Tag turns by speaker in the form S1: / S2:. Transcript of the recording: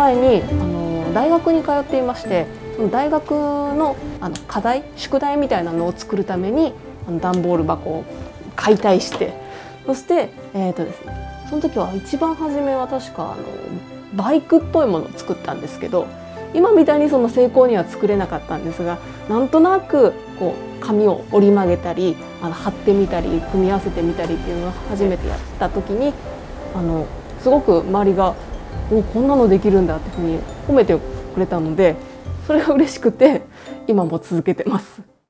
S1: 前に大学に通っていまして、その大学の課題宿題みたいなのを作るために段ボール箱を解体して、そしてですね、その時は一番初めは確かバイクっぽいものを作ったんですけど、今みたいにその精巧には作れなかったんですが、なんとなくこう紙を折り曲げたり貼ってみたり組み合わせてみたりっていうのを初めてやった時にすごく周りが「お、こんなのできるんだ」っていうふうに褒めてくれたので、それが嬉しくて今も続けてます。